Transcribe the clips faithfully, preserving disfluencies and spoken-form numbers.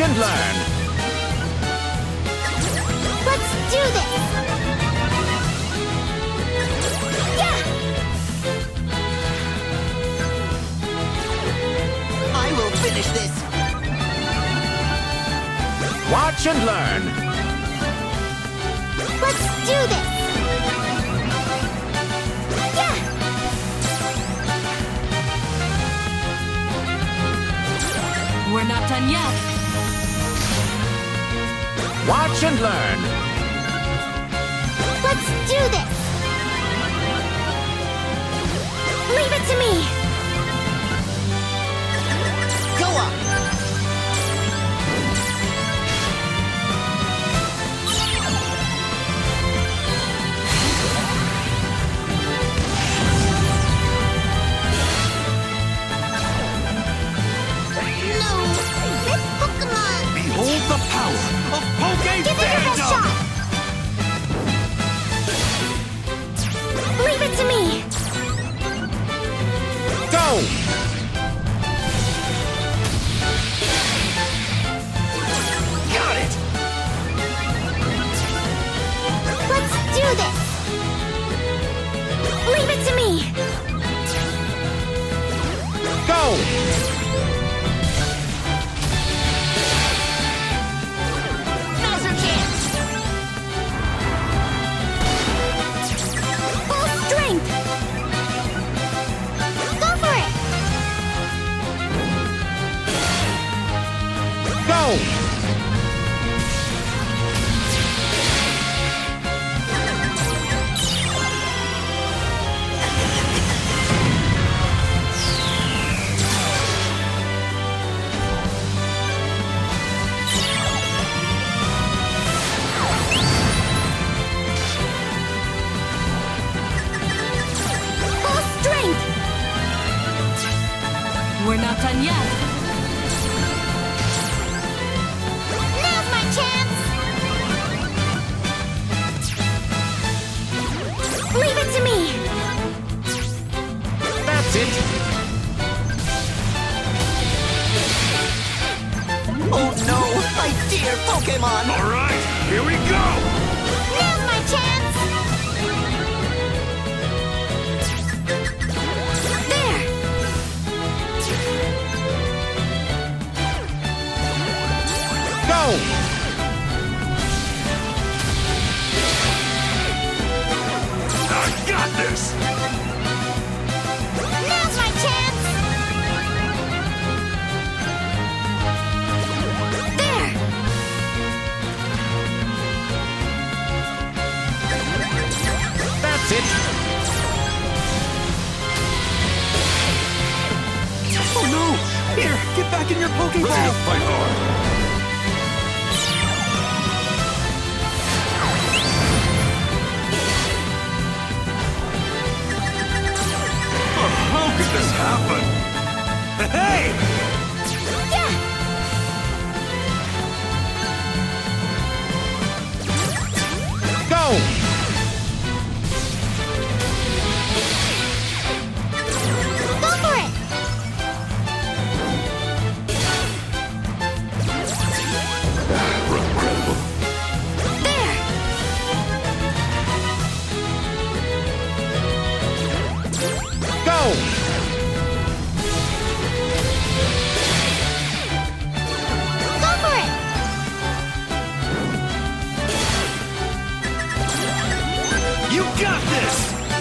and learn. Let's do this! Yeah! I will finish this! Watch and learn. Let's do this! Yeah! We're not done yet. Watch and learn. Let's do this! Leave it to me! Go up! No! This Pokemon! Behold the power of Poke Give it your best Fandom! shot! Leave it to me! Go! Got it! Let's do this! Leave it to me! Go! Now's your chance! Full strength! Go for it! Go! Full strength! We're not done yet. Now's my chance! Leave it to me! That's it. Oh no! My dear Pokemon! All right, here we go! Now's my chance! There! Go! I got this! Now's my chance! There! That's it. Oh no! Here, get back in your Pokeball! Ready to fight hard! Oh, how could this happen? Hey! Yeah! Go! Go for it! Incredible. There! Go! Go for it! You got this!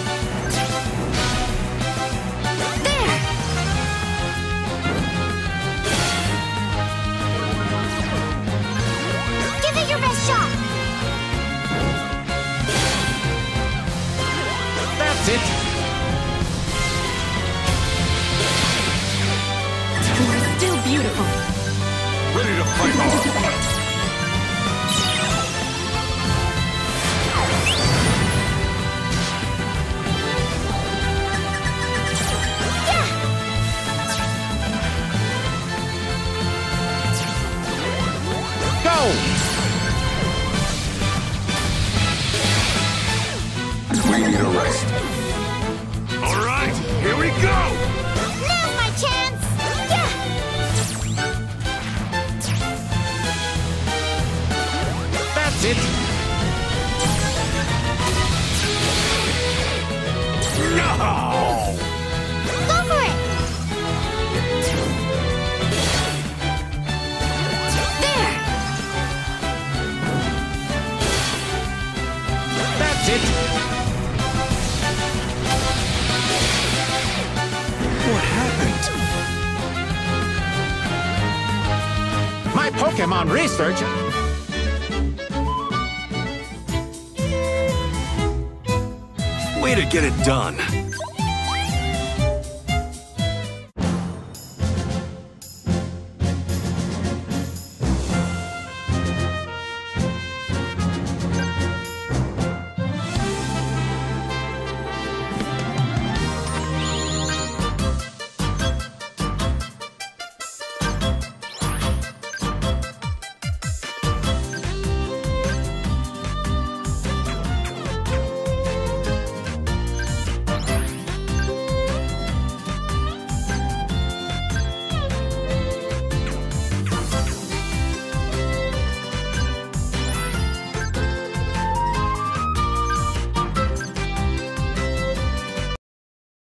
There! Give it your best shot! That's it. We're still beautiful. Ready to fight hard! Yeah! Go! We need a rest. All right, here we go! Now's my chance! Yeah! That's it. No! Go for it! There! That's it. What happened? My Pokemon research. Way to get it done.